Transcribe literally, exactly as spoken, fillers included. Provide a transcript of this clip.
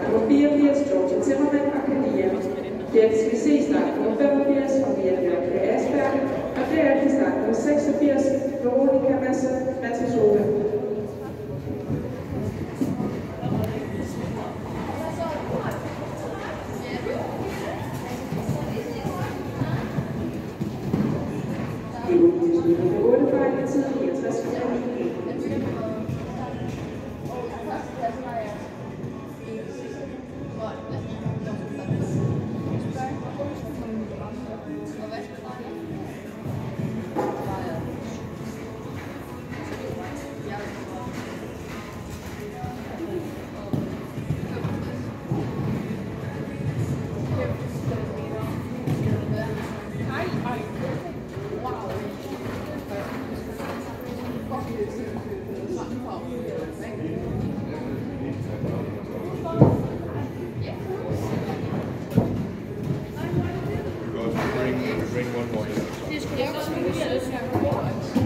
nummer fireogfirs, Georgia Timmermann og Kadia. Derefter skal vi se start nummer femogfirs og Mia Asperg, og derefter start nummer seksogfirs, Veronica Matasova. Det er otte nummer otte fejl i tid niogtres komma ni. Bring one more.